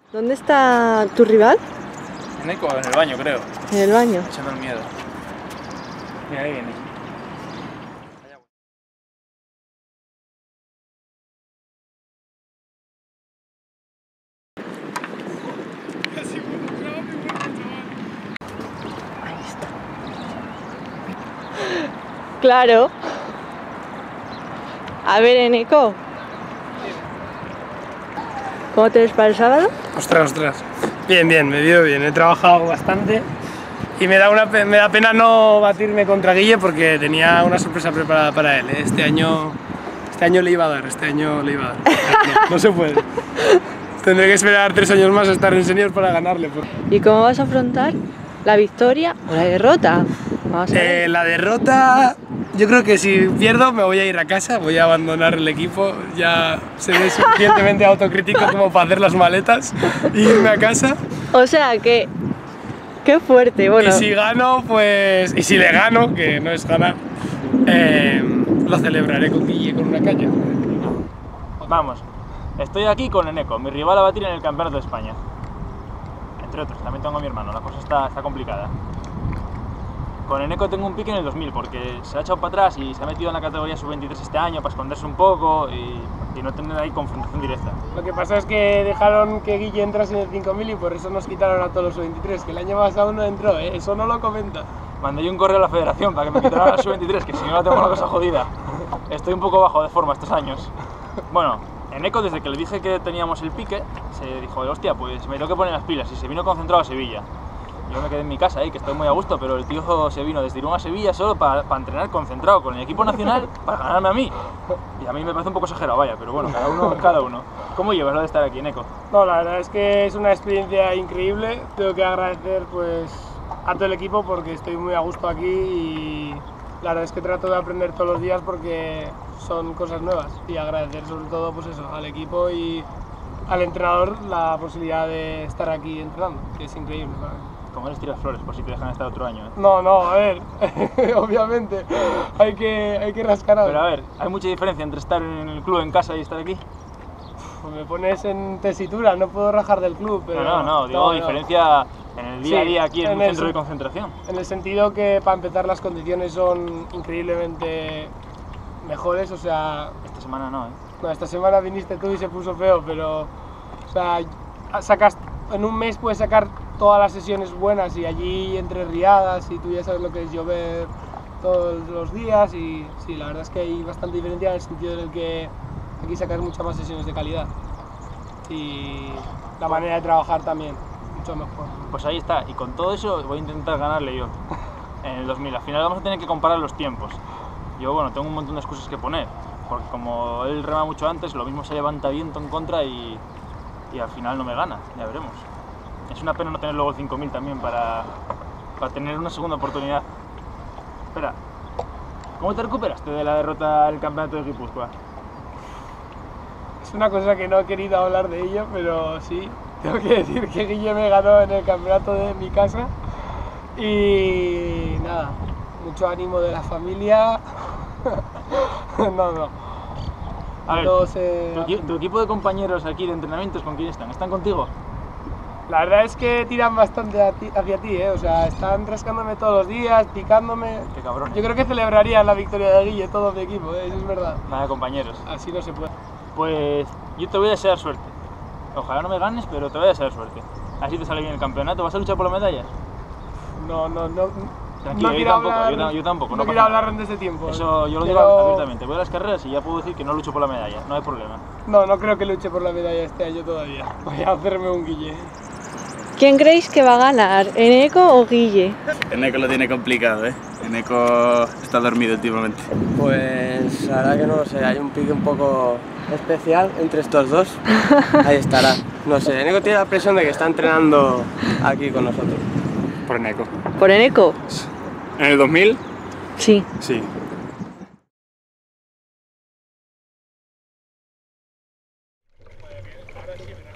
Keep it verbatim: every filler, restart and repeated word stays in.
¿Dónde está tu rival? En Eco, en el baño, creo. En el baño. Echando el miedo. Mira, ahí viene. Ahí está. Claro. A ver, Eneco. ¿Cómo te ves para el sábado? Ostras, ostras. Bien, bien, me veo bien. He trabajado bastante y me da, una, me da pena no batirme contra Guille porque tenía una sorpresa preparada para él. ¿eh? Este año, este año le iba a dar, este año le iba a dar. No, no se puede. Tendré que esperar tres años más a estar en senior para ganarle. Por... ¿Y cómo vas a afrontar la victoria o la derrota? Vamos a ver. Eh, la derrota, yo creo que si pierdo me voy a ir a casa, voy a abandonar el equipo, ya seré suficientemente autocrítico como para hacer las maletas e irme a casa. O sea que... ¡Qué fuerte! Bueno. Y si gano, pues... y si le gano, que no es ganar, eh, lo celebraré con Guille con una caña. Vamos, estoy aquí con Eneco, mi rival a batir en el Campeonato de España. Entre otros, también tengo a mi hermano, la cosa está, está complicada. Con Eneco tengo un pique en el dos mil porque se ha echado para atrás y se ha metido en la categoría sub veintitrés este año para esconderse un poco y, y no tener ahí confrontación directa. Lo que pasa es que dejaron que Guille entrase en el cinco mil y por eso nos quitaron a todos los sub veintitrés, que el año pasado no entró, ¿eh? Eso no lo comenta. Mandé yo un correo a la federación para que me quitaran a la sub veintitrés, que si no la tengo una cosa jodida. Estoy un poco bajo de forma estos años. Bueno, Eneco, desde que le dije que teníamos el pique, se dijo, hostia, pues me tengo que poner las pilas, y se vino concentrado a Sevilla. Yo me quedé en mi casa ahí, que estoy muy a gusto, pero el tío se vino desde Irún a Sevilla solo para, para entrenar concentrado con el equipo nacional para ganarme a mí. Y a mí me parece un poco exagerado, vaya, pero bueno, cada uno, cada uno. ¿Cómo llevas lo de estar aquí, Eneco? No, la verdad es que es una experiencia increíble. Tengo que agradecer pues a todo el equipo porque estoy muy a gusto aquí y la verdad es que trato de aprender todos los días porque son cosas nuevas y agradecer sobre todo pues eso, al equipo y al entrenador la posibilidad de estar aquí entrenando, que es increíble para mí. Como les tiras flores por si te dejan estar otro año, ¿eh? No, no, a ver, obviamente hay que, hay que rascar algo. Pero a ver, ¿hay mucha diferencia entre estar en el club en casa y estar aquí? Pues me pones en tesitura, no puedo rajar del club, pero... No, no, no, digo no, diferencia en el día a día aquí en, en un centro el, de concentración. En el sentido que para empezar las condiciones son increíblemente mejores, o sea... Esta semana no, ¿eh? No, esta semana viniste tú y se puso feo, pero... O sea, sacas, en un mes puedes sacar todas las sesiones buenas y allí entre riadas y tú ya sabes lo que es llover todos los días y sí, la verdad es que hay bastante diferencia en el sentido en el que aquí sacas muchas más sesiones de calidad y la manera de trabajar también, mucho mejor. Pues ahí está, y con todo eso voy a intentar ganarle yo en el dos mil. Al final vamos a tener que comparar los tiempos. Yo, bueno, tengo un montón de excusas que poner, porque como él rema mucho antes, lo mismo se levanta viento en contra y, y al final no me gana, ya veremos. Es una pena no tener luego el cinco mil también para, para tener una segunda oportunidad. Espera, ¿cómo te recuperaste de la derrota del campeonato de Guipúzcoa? Es una cosa que no he querido hablar de ello, pero sí, tengo que decir que Guille me ganó en el campeonato de mi casa y nada, mucho ánimo de la familia. no, no. A ver, Se... ¿tu, ¿tu equipo de compañeros aquí de entrenamientos con quién están? ¿Están contigo? La verdad es que tiran bastante a ti, hacia ti, ¿eh? O sea, están rascándome todos los días, picándome. Qué cabrón. Yo creo que celebrarían la victoria de Guille todo mi equipo, ¿eh? Eso es verdad. Nada, compañeros. Así no se puede. Pues yo te voy a desear suerte. Ojalá no me ganes, pero te voy a desear suerte. Así te sale bien el campeonato. ¿Vas a luchar por las medallas? No, no, no. Tranquilo, no yo, tampoco, hablar, yo, yo, yo tampoco. No, No quiero pasa hablar nada. desde ese tiempo. Eso yo lo pero... digo abiertamente. Voy a las carreras y ya puedo decir que no lucho por la medalla. No hay problema. No, no creo que luche por la medalla este año todavía. Voy a hacerme un Guille. ¿Quién creéis que va a ganar, Eneco o Guille? Eneco lo tiene complicado, ¿eh? Eneco está dormido últimamente. Pues la verdad que no lo sé, hay un pique un poco especial entre estos dos. Ahí estará. No sé, Eneco tiene la presión de que está entrenando aquí con nosotros. Por Eneco. ¿Por Eneco? ¿En el dos mil? Sí. Sí. Ahora sí,